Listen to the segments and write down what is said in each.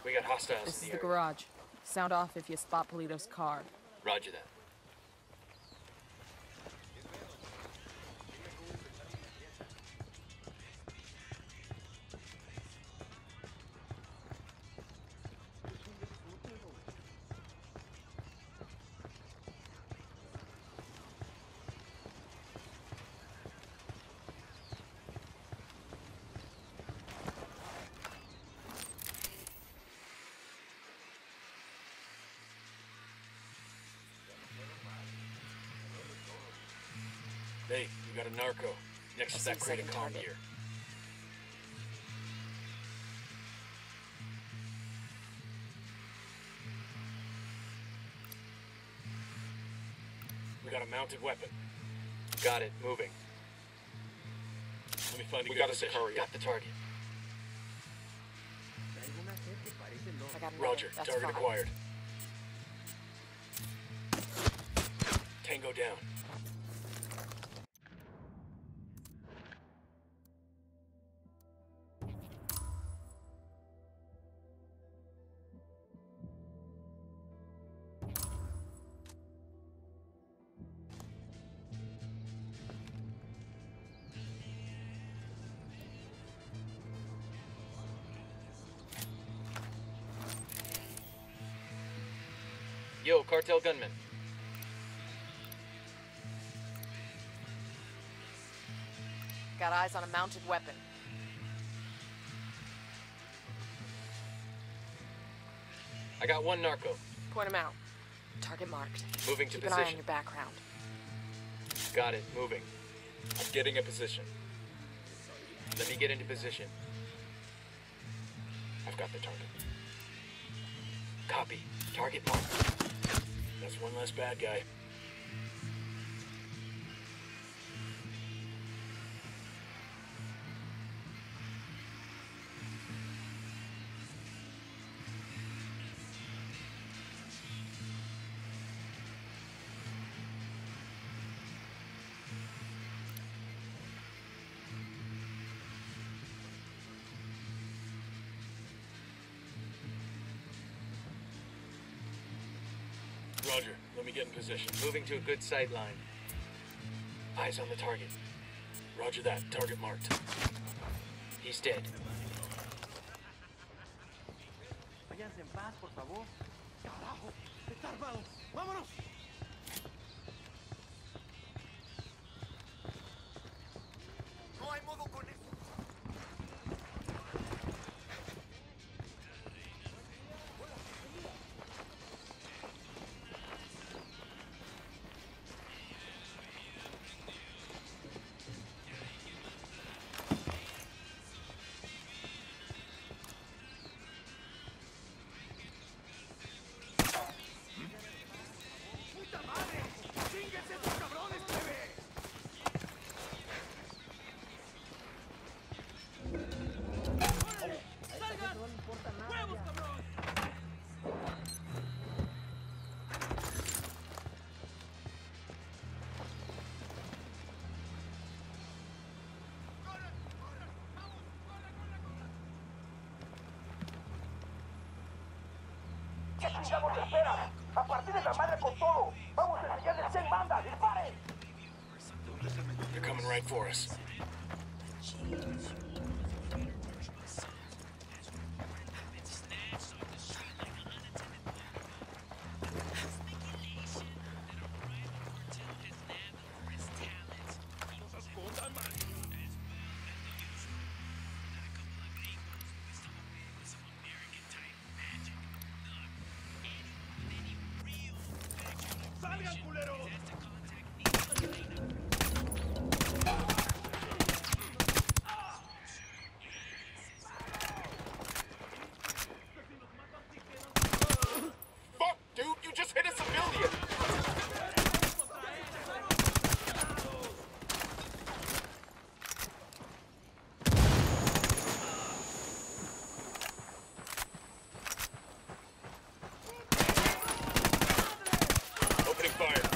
We got hostiles This in is the the area. garage. Sound off if you spot Polito's car. Roger that. Hey, we got a narco. Next to that crate of calm gear. We got a mounted weapon. Got it, moving. Let me find a good position. Got the target. I got another. Roger, That's target fine. acquired. Tango down. Yo, cartel gunman. Got eyes on a mounted weapon. I got one narco. Point him out. Target marked. Moving to Keep an eye on position. your background. Got it, moving. I'm getting a position. Let me get into position. I've got the target. Copy. Target marked. That's one less bad guy. Roger, let me get in position. Moving to a good sight line. Eyes on the target. Roger that, target marked. He's dead. Váyanse en paz, por favor. ¡Carajo! ¡Está armado! ¡Vámonos! No hay modo con eso. ¡Puta madre! ¡Chínguense estos cabrones, plebe! ¡Salgan! ¡Huevos, cabrón! ¿Qué chingados esperan? ¡A partir de la madre con todo! ¡Vamos a enseñarles quién manda! ¡Disparen! They're coming right for us. ¡Salgan, culeros! Fuck, dude, you just hit a civilian! Opening fire.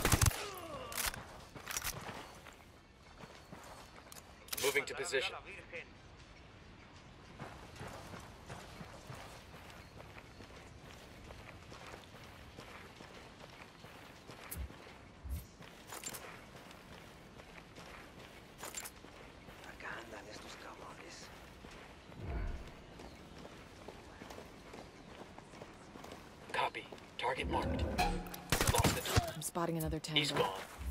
Moving to position. Copy. Target marked. Lost the target. I'm spotting another tango. He's gone.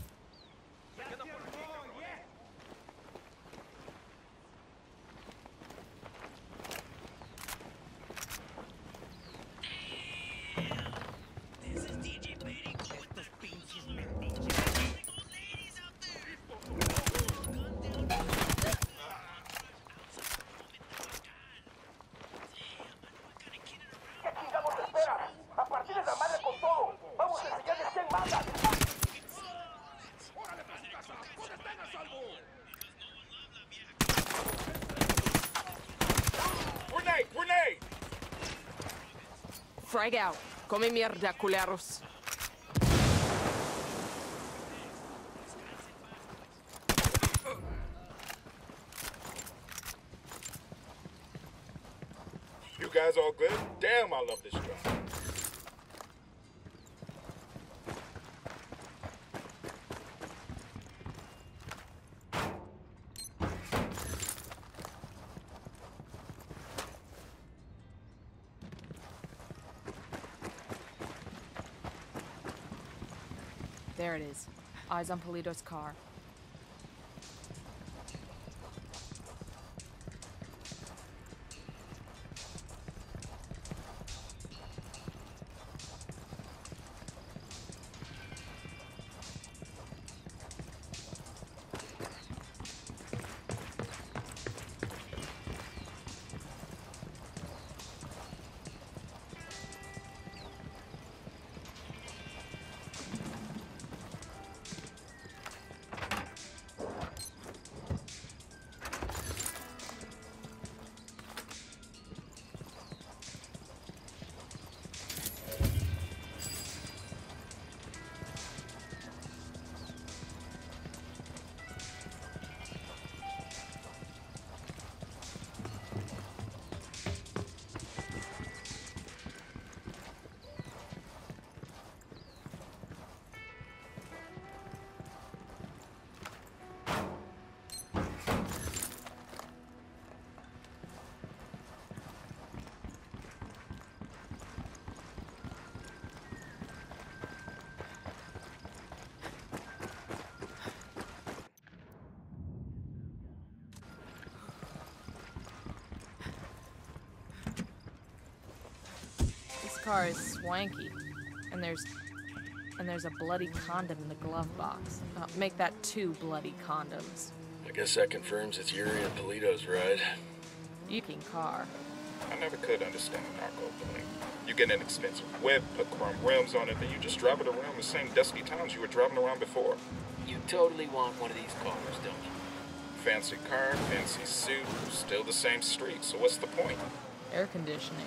¿Qué chingados esperas? ¡A partir de la madre con todo! ¡Vamos a enseñarles quién manda! Grenade! Grenade! Frag out. Come mierda, culeros. You guys all good? Damn, I love this drop. There it is. Eyes on Polito's car. This car is swanky, and there's a bloody condom in the glove box. Make that 2 bloody condoms. I guess that confirms it's Yuri and Polito's ride. Yuking car. I never could understand narco bullying. You get an expensive whip, put chrome rims on it, then you just drive it around the same dusty towns you were driving around before. You totally want one of these cars, don't you? Fancy car, fancy suit, still the same street, so what's the point? Air conditioning.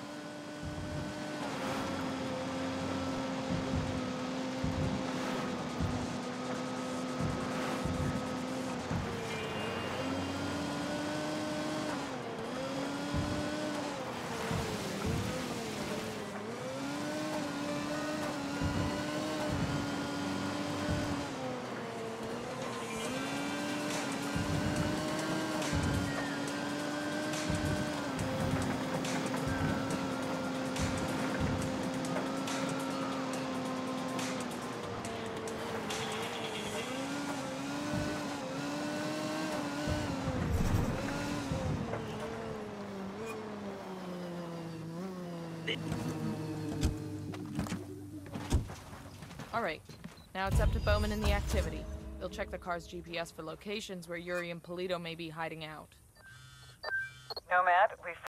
Alright, now it's up to Bowman and the activity. They'll check the car's GPS for locations where Yuri and Polito may be hiding out. Nomad, we've